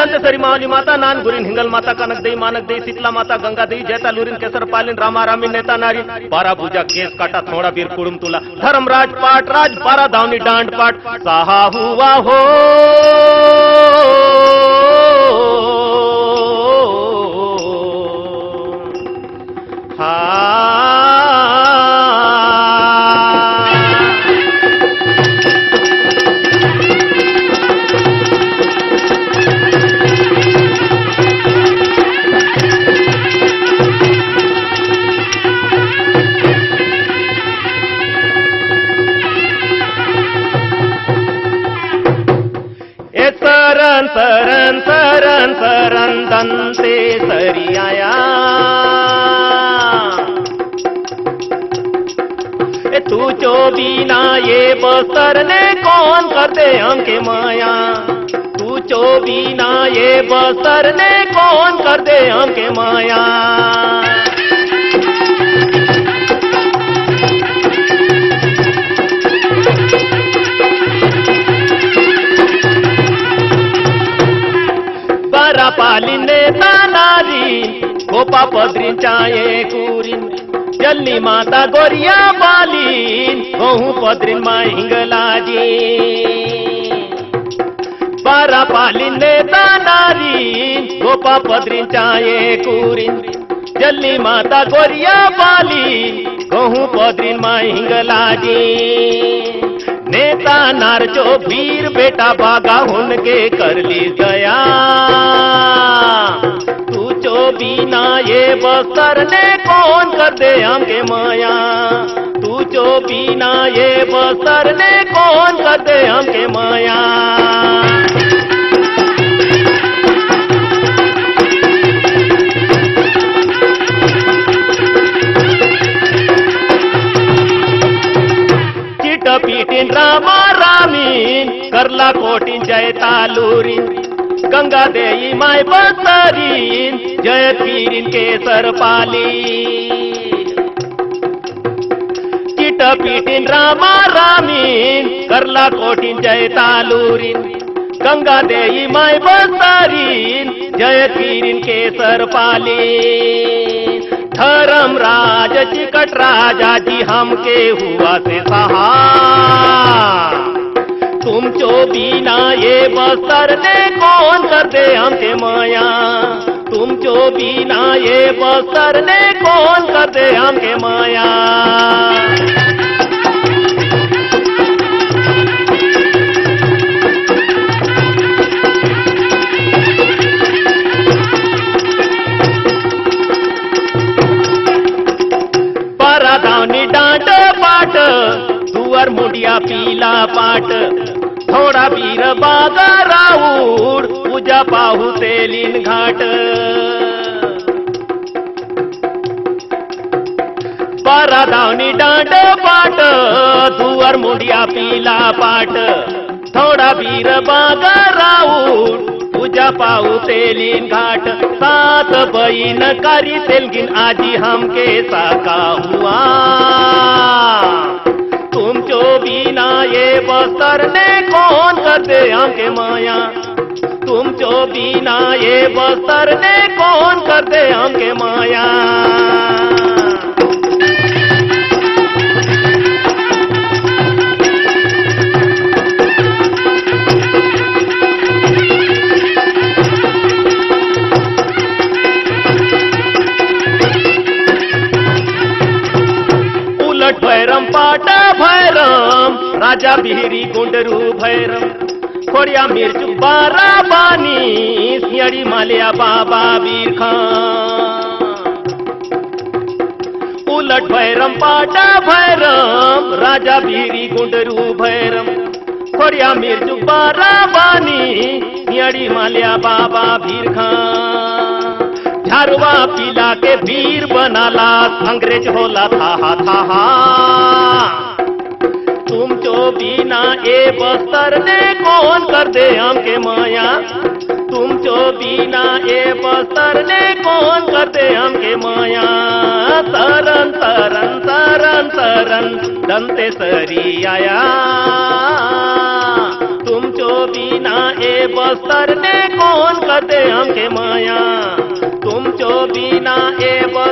दंतेश्वरी मावली माता, नान गुरिन हिंगल माता, कनक देई, मानक देई, शीतला माता, गंगा देई, जैता लूरिन, केसर पालिन, रामा रामी, नेता नारी, बारा भुजा, केस काटा, थोड़ा बीर कुड़ुम तुला, धर्मराज पाट राज, बारा दावनी डांड पाट, साहा हुआ हो सरन सरन सरन दंतेश्वरी आया, तू जो बिना ये बस्तर ने कौन कर दे हमके माया, तू जो बिना ये बस्तर ने कौन कर दे हमके माया। बारा पालिन नेता नारी, गोपा पदरीन चाये कुरिन, जलनी माता गोरिया पालिन, गहू पदरीन माय हिंगलाजी। बारा पालिन नेता नारी, गोपा पदरीन चाये कुरिन, जलनी माता गोरिया पालिन, गहू पदरीन माय हिंगलाजी। नेता नारचो वीर बेटा बागा हुनके कर ली गया, तू चो बिना ये बस्तर ने कौन कर दे हमके माया, तू चो बिना ये बस्तर ने कौन कर दे हमके माया। पीटिन रामा रामीन, करला कोटिन जयता लूरिन, गंगा देई माय बस्तरीन, जय पीरिन केसर पाली। चिट पीटिन रामा रामीन, करला कोटिन जयता लूरिन, गंगा देई माय बस्तरीन, जय पीरिन केसर पाली। धर्मराज चिकट राजा जी हमके हुआ से सहा, तुम चो बिना ये बस्तर ने कौन कर दे हमके माया, तुम चो बिना ये बस्तर ने कौन कर दे हमके माया। दावनी डांट पाट, दुअर मुंडिया पीला पाट, थोड़ा वीर बागा राउर, पूजा पाहु तेलिन घाट। बारा दावनी डांट पाट, दुअर मुंडिया पीला पाट, थोड़ा वीर बागा राउर, पूजा पाऊ तेलिन घाट। सात बहीन करी तेलगिन आजी हमके साका हुआ, तुम चो बिना ये बस्तर ने कौन कर दे हमके माया, तुम चो बिना ये बस्तर ने कौन कर दे हमके माया। भैरम पाटा भैरम, राजा बिहरी गुंडरू भैरम, खोड़िया मिर्च बारा बानी, सियड़ी मालिया बाबा बीर खां। उलट भैरम पाटा भैरम, राजा बिहरी गुंडरू भैरम, खोड़िया मिर्च बारा बानी, सियड़ी मालिया बाबा बीर खां। झारुआ पीला के वीर बनाला, अंग्रेज होला था था। तुम चो बिना ए बस्तर ने कौन कर दे हमके माया, तुम चो बिना ए बस्तर ने कौन कर दे हमके माया। तरन तरन तरन तरन दंतेश्वरी आया, तुम चो बिना ए बस्तर ने कौन कते हमके माया तुम चो बिना ए बस्तर